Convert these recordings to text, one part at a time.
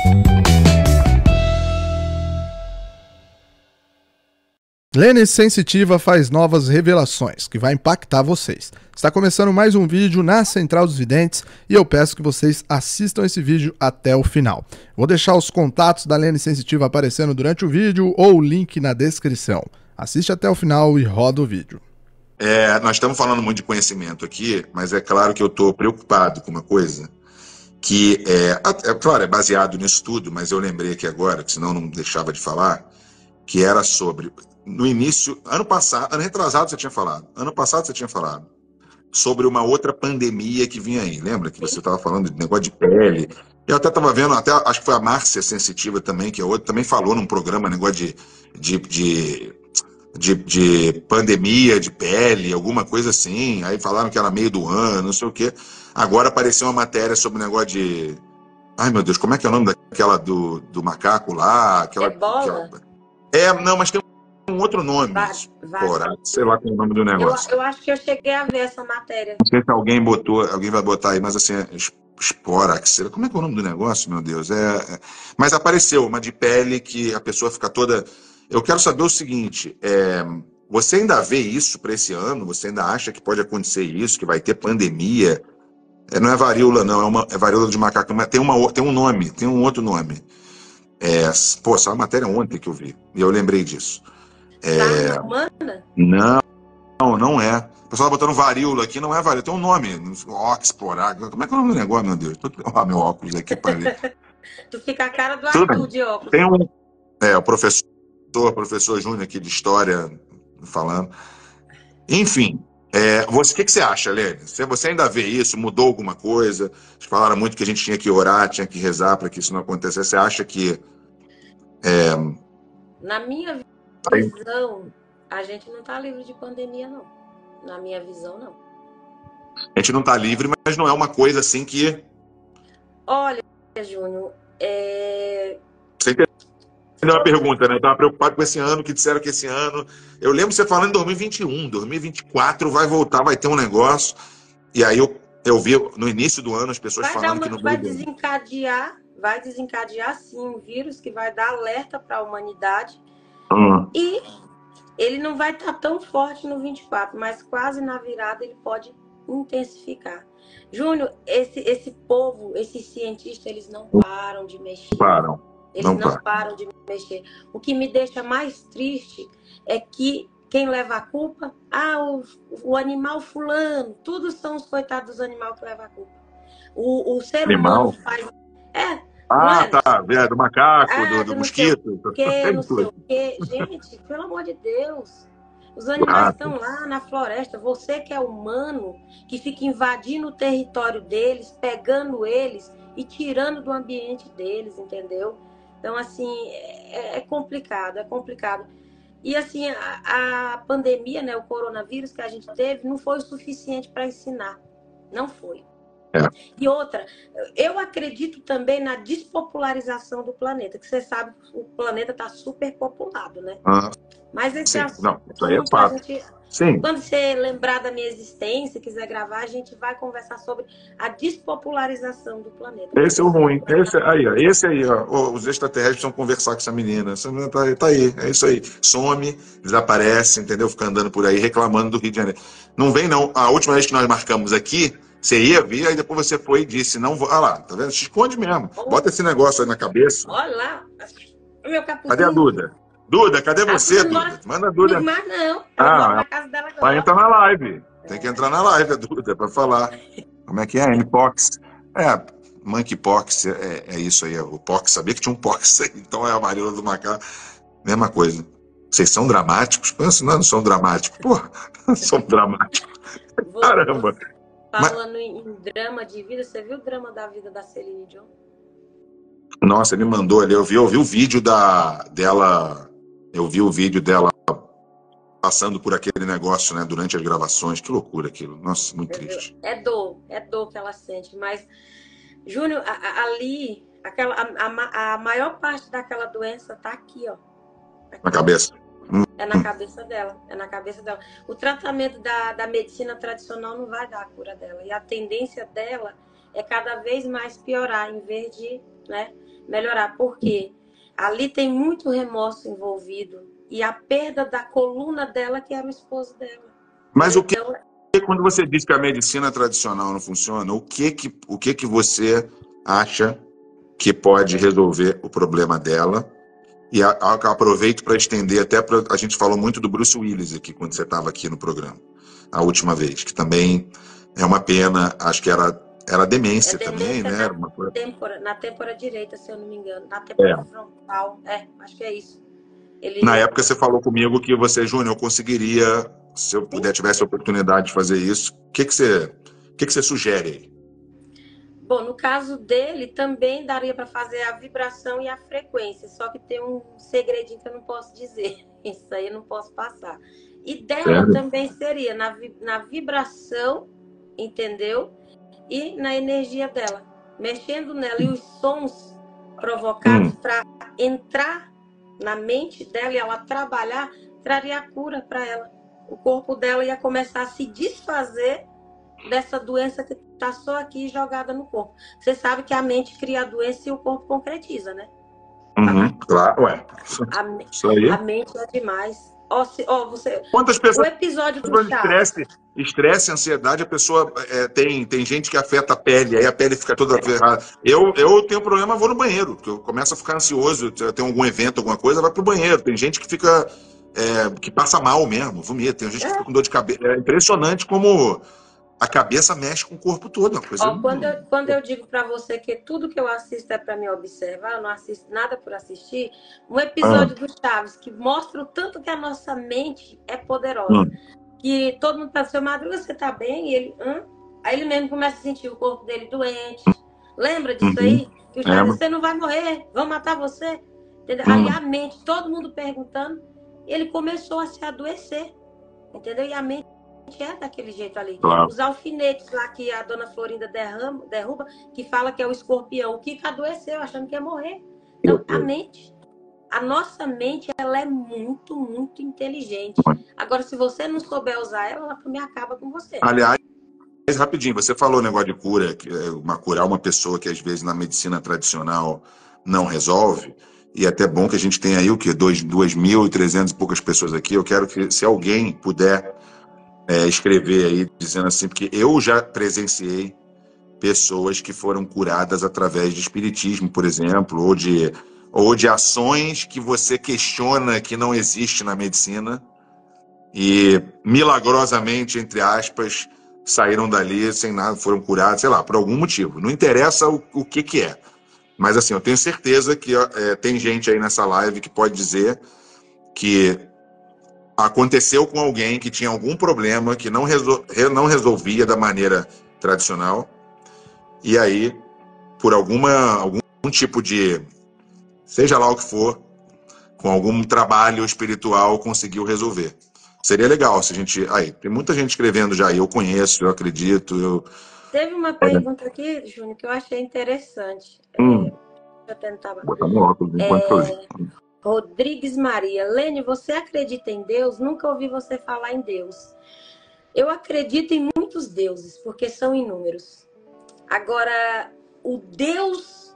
Lene Sensitiva faz novas revelações que vai impactar vocês. Está começando mais um vídeo na Central dos Videntes e eu peço que vocês assistam esse vídeo até o final. Vou deixar os contatos da Lene Sensitiva aparecendo durante o vídeo ou o link na descrição. Assiste até o final e roda o vídeo. Nós estamos falando muito de conhecimento aqui, mas é claro que eu estou preocupado com uma coisa que claro, é baseado nisso tudo, mas eu lembrei aqui agora, que senão não deixava de falar, que era sobre... No início, ano retrasado você tinha falado, ano passado você tinha falado sobre uma outra pandemia que vinha aí. Lembra que você estava falando de negócio de pele? Eu até estava vendo, acho que foi a Márcia Sensitiva também, que é outra, também falou num programa, negócio de pandemia de pele, alguma coisa assim. Aí falaram que era meio do ano, não sei o quê. Agora apareceu uma matéria sobre o negócio de... Ai, meu Deus, como é que é o nome daquela do macaco lá? Ebola? Não, mas tem um outro nome. Sei lá qual é o nome do negócio. Eu acho que eu cheguei a ver essa matéria. Não sei se alguém vai botar aí, mas assim, Esporax. Como é que é o nome do negócio, meu Deus? Mas apareceu uma de pele que a pessoa fica toda... Eu quero saber o seguinte, você ainda vê isso para esse ano? Você ainda acha que pode acontecer isso, que vai ter pandemia? Não é varíola, não, é varíola de macaco, mas tem um nome, tem um outro nome. Pô, essa é uma matéria ontem que eu vi, e eu lembrei disso. Humana? Não é. O pessoal tá botando varíola aqui, não é varíola, tem um nome. Oxporar. Como é que é o nome do negócio, meu Deus? Olha meu óculos aqui para ver. Tu fica a cara do Arthur de óculos. Tem o professor Júnior aqui de História falando. Enfim, o que você acha, Lene? Você ainda vê isso? Mudou alguma coisa? Eles falaram muito que a gente tinha que orar, tinha que rezar para que isso não acontecesse. Você acha que... Na minha visão, a gente não está livre de pandemia, não. Na minha visão, não. A gente não está livre, mas não é uma coisa assim que... Olha, Júnior, Você entendeu a pergunta, né? Eu estava preocupado com esse ano, que disseram que esse ano... Eu lembro você falando em 2021, 2024 vai voltar, vai ter um negócio. E aí eu vi no início do ano as pessoas falando que não vai desencadear sim um vírus que vai dar alerta para a humanidade. E ele não vai estar tão forte no 24, mas quase na virada ele pode intensificar. Júnior, esse povo, esses cientistas, eles não param de mexer. Eles não param de mexer. O que me deixa mais triste é que quem leva a culpa? O animal fulano. Tudo são os coitados dos animais que levam a culpa. O ser humano faz... tá. Do macaco, do mosquito. Não sei o quê. Gente, pelo amor de Deus. Os animais estão lá na floresta. Você que é humano, que fica invadindo o território deles, pegando eles e tirando do ambiente deles, entendeu? Então, assim, é complicado, é complicado. E, assim, a pandemia, né, o coronavírus que a gente teve, não foi o suficiente para ensinar. Não foi. E outra, eu acredito também na despopularização do planeta, que você sabe que o planeta está super populado, né? Mas esse assunto, isso aí é fato. Quando você lembrar da minha existência, quiser gravar, a gente vai conversar sobre a despopularização do planeta. Esse é o ruim. Esse aí, ó. Os extraterrestres precisam conversar com essa menina. Essa menina tá aí, é isso aí. Some, desaparece, entendeu? Fica andando por aí reclamando do Rio de Janeiro. Não vem, não. A última vez que nós marcamos aqui, você ia vir, aí depois você foi e disse, não vou. Olha lá, tá vendo? Se esconde mesmo. Bota esse negócio aí na cabeça. Olha lá, o meu capuzinho. Cadê a Duda? Duda, cadê você, Duda? Manda a Duda. Mas não, eu vou pra casa dela agora. Vai entrar na live. Tem que entrar na live, a Duda, pra falar. Como é que é? Mpox. Monkeypox, é isso aí. O pox, sabia que tinha um pox aí. Então é a varíola do macaco. Mesma coisa. Vocês são dramáticos? Pensa, não são dramáticos. Porra, são dramáticos. Caramba. Falando em drama de vida, você viu o drama da vida da Celine Dion? Nossa, ele mandou ali. Eu vi o vídeo dela. Eu vi o vídeo dela passando por aquele negócio, né, durante as gravações. Que loucura aquilo. Nossa, muito triste. É dor que ela sente. Mas, Júnior, ali, a maior parte daquela doença tá aqui, ó. Aqui, na cabeça. É na cabeça dela. É na cabeça dela. O tratamento da medicina tradicional não vai dar a cura dela. E a tendência dela é cada vez mais piorar, em vez de, né, melhorar. Porque ali tem muito remorso envolvido. E a perda da coluna dela, que era o esposo dela. Mas Então, quando você diz que a medicina tradicional não funciona, o que você acha que pode resolver o problema dela? E aproveito para estender até para... A gente falou muito do Bruce Willis aqui, quando você estava aqui no programa, a última vez, que também é uma pena, acho que era demência também, né? Na têmpora direita, se eu não me engano. Na têmpora frontal. Acho que é isso. Na época você falou comigo que você, Júnior, conseguiria, se eu tivesse a oportunidade de fazer isso. O que você sugere aí? Bom, no caso dele, também daria para fazer a vibração e a frequência, só que tem um segredinho que eu não posso dizer. Isso aí eu não posso passar. E dela também seria na vibração, entendeu? E na energia dela. Mexendo nela e os sons provocados para entrar na mente dela e ela trabalhar, traria a cura para ela. O corpo dela ia começar a se desfazer dessa doença que está só aqui jogada no corpo. Você sabe que a mente cria a doença e o corpo concretiza, né? Claro, ué. Isso aí. A mente é demais. Quantas pessoas... O episódio do Chaves... Estresse, ansiedade, a pessoa tem gente que afeta a pele, aí a pele fica toda ferrada. Eu tenho problema, vou no banheiro, porque eu começo a ficar ansioso, tem algum evento, alguma coisa, vai pro banheiro. Tem gente que fica... que passa mal mesmo, vomita. Tem gente que fica com dor de cabeça. É impressionante como... A cabeça mexe com o corpo todo. Uma coisa... Quando eu digo para você que tudo que eu assisto é para me observar, eu não assisto nada por assistir, um episódio do Chaves que mostra o tanto que a nossa mente é poderosa. Que todo mundo pensa, seu Madruga, você tá bem? E ele, Aí ele mesmo começa a sentir o corpo dele doente. Lembra disso aí? Que o Chaves, você não vai morrer, vão matar você. Entendeu? Aí a mente, todo mundo perguntando, e ele começou a se adoecer. Entendeu? E a mente é daquele jeito ali. Claro. Os alfinetes lá que a dona Florinda derruba, que fala que é o escorpião. O Kiko adoeceu, achando que ia morrer. Então, a nossa mente, ela é muito, muito inteligente. Agora, se você não souber usar ela, ela também acaba com você. Aliás, rapidinho, você falou o negócio de cura, curar uma pessoa que às vezes na medicina tradicional não resolve. E é até bom que a gente tenha aí o quê? 2.300 e poucas pessoas aqui. Eu quero que, se alguém puder escrever aí, dizendo assim, porque eu já presenciei pessoas que foram curadas através de espiritismo, por exemplo, ou de ações que você questiona que não existe na medicina e milagrosamente, entre aspas, saíram dali sem nada, foram curados, sei lá, por algum motivo. Não interessa o que é. Mas assim, eu tenho certeza que tem gente aí nessa live que pode dizer que aconteceu com alguém que tinha algum problema que não resolvia da maneira tradicional, e aí, por algum tipo de, seja lá o que for, com algum trabalho espiritual, conseguiu resolver. Seria legal se a gente... Aí, tem muita gente escrevendo já, eu conheço, eu acredito. Teve uma pergunta aqui, Júnior, que eu achei interessante. Deixa eu tentar... Botar no óculos enquanto eu... Rodrigues Maria. Lene, você acredita em Deus? Nunca ouvi você falar em Deus. Eu acredito em muitos deuses, porque são inúmeros. Agora, o Deus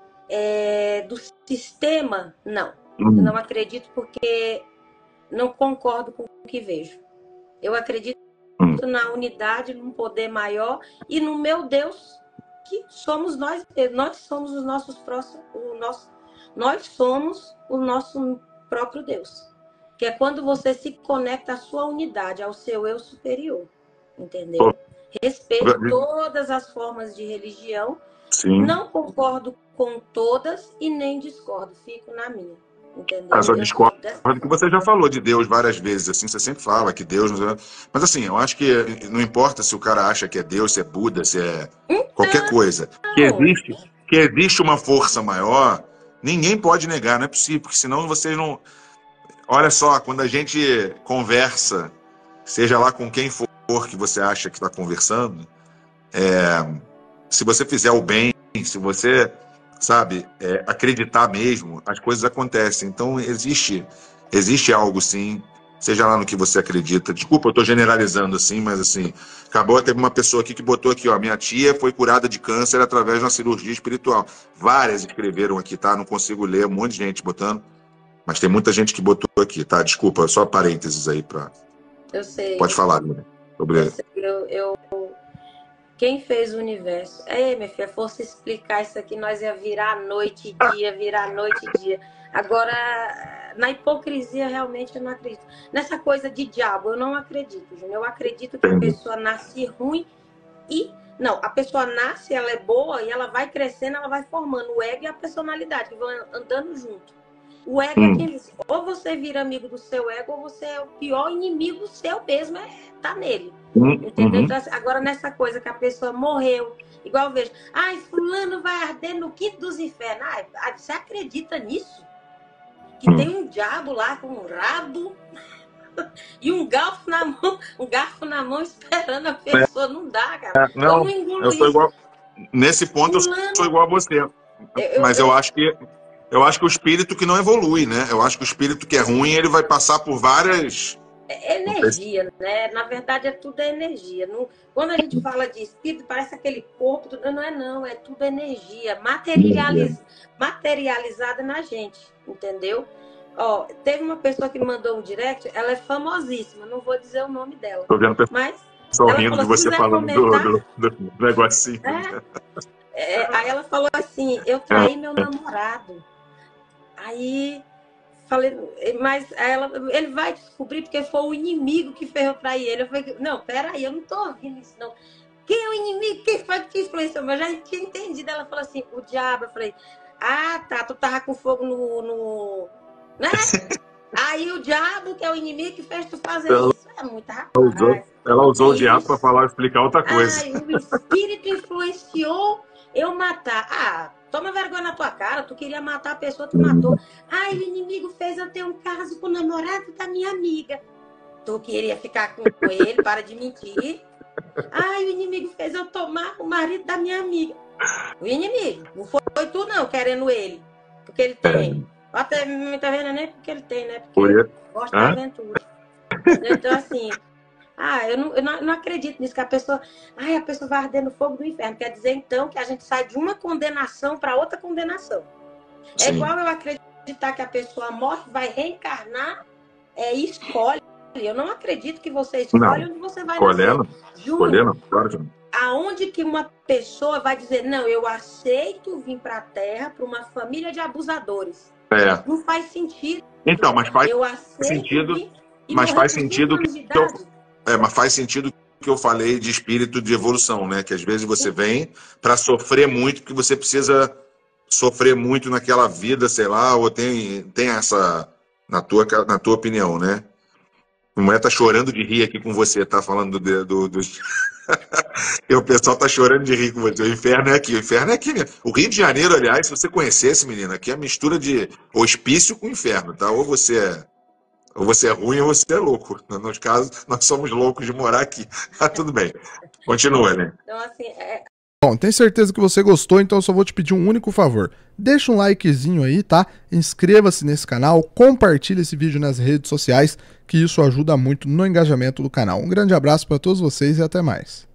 do sistema, não. Eu não acredito porque não concordo com o que vejo. Eu acredito na unidade, num poder maior e no meu Deus, que somos nós. Nós somos os nossos próximos... Nós somos o nosso próprio Deus. Que é quando você se conecta à sua unidade, ao seu eu superior. Entendeu? Respeito todas as formas de religião. Sim. Não concordo com todas e nem discordo. Fico na minha. Entendeu? Eu só discordo do que você já falou de Deus várias vezes. Assim, você sempre fala que Deus... Mas assim, eu acho que não importa se o cara acha que é Deus, se é Buda, se é qualquer coisa. Que existe uma força maior... Ninguém pode negar, não é possível, porque senão vocês não... Olha só, quando a gente conversa, seja lá com quem for que você acha que está conversando, se você fizer o bem, se você, sabe, acreditar mesmo, as coisas acontecem. Então, existe algo, sim, seja lá no que você acredita. Desculpa, eu estou generalizando assim, mas assim, teve uma pessoa aqui que botou aqui, ó, minha tia foi curada de câncer através de uma cirurgia espiritual. Várias escreveram aqui, tá? Não consigo ler, um monte de gente botando, mas tem muita gente que botou aqui, tá? Desculpa, só parênteses aí para. Eu sei. Pode falar, né? Obrigado. Quem fez o universo? Minha filha, fosse explicar isso aqui, nós ia virar noite e dia, virar noite e dia. Agora, na hipocrisia, realmente eu não acredito. Nessa coisa de diabo, eu não acredito, Júnior. Eu acredito que a pessoa nasce ruim e... Não, a pessoa nasce, ela é boa e ela vai crescendo, ela vai formando o ego e a personalidade, que vão andando junto. O ego é quem diz, ou você vira amigo do seu ego, ou você é o pior inimigo seu mesmo, tá nele. Entendeu? Então, agora, nessa coisa que a pessoa morreu, igual eu vejo, ai, fulano vai arder no quinto dos infernos. Ai, você acredita nisso? Que tem um diabo lá com um rabo e um garfo na mão esperando a pessoa. Não dá, cara. Não, eu sou igual. Nesse ponto, fulano, eu sou igual a você. Mas eu acho que o espírito que não evolui, né? Eu acho que o espírito que é ruim, ele vai passar por várias... Energia, né? Na verdade, tudo é energia. Quando a gente fala de espírito, parece aquele corpo, não, é tudo energia, materializada na gente, entendeu? Ó, teve uma pessoa que me mandou um direct, ela é famosíssima, não vou dizer o nome dela. Tô vendo mas só rindo de você falando do negocinho. Aí ela falou assim, eu traí meu namorado. Aí falei, mas ele vai descobrir porque foi o inimigo que fez eu trair ele. Eu falei, não, peraí, eu não tô ouvindo isso não. Quem é o inimigo? Quem foi que te influenciou? Mas eu já tinha entendido. Ela falou assim, o diabo. Eu falei, tá, tu tava com fogo no... Né? Aí o diabo, que é o inimigo, que fez tu fazer isso. É muita rapaz. Ela usou o diabo para explicar outra coisa. O espírito influenciou eu matar. Toma vergonha na tua cara, tu queria matar a pessoa, tu matou. O inimigo fez eu ter um caso com o namorado da minha amiga. Tu queria ficar com ele, para de mentir. O inimigo fez eu tomar o marido da minha amiga. O inimigo, não foi tu não, querendo ele. Porque ele tem. Até muita vez não é nem porque ele tem, né? Porque ele gosta da aventura. Então, assim... eu não acredito nisso, que a pessoa vai arder no fogo do inferno. Quer dizer, então, que a gente sai de uma condenação para outra condenação. Sim. É igual eu acreditar que a pessoa morre, vai reencarnar e escolhe. Eu não acredito que você escolhe onde você vai nascer. Escolhendo, claro que não. Aonde que uma pessoa vai dizer, não, eu aceito vir para a Terra para uma família de abusadores. Não faz sentido. Então, mas faz sentido. Mas faz sentido mas faz sentido que eu falei de espírito de evolução, né? Que às vezes você vem para sofrer muito, porque você precisa sofrer muito naquela vida, sei lá, ou tem essa, na tua opinião, né? A mulher tá chorando de rir aqui com você, tá falando e o pessoal tá chorando de rir com você. O inferno é aqui, né? O Rio de Janeiro, aliás, se você conhecesse, menina, aqui é a mistura de hospício com inferno, tá? Ou você é ruim ou você é louco. Nos casos, nós somos loucos de morar aqui. Tudo bem. Continua, né? Então, assim, Bom, tenho certeza que você gostou, então eu só vou te pedir um único favor. Deixa um likezinho aí, tá? Inscreva-se nesse canal, compartilhe esse vídeo nas redes sociais, que isso ajuda muito no engajamento do canal. Um grande abraço para todos vocês e até mais.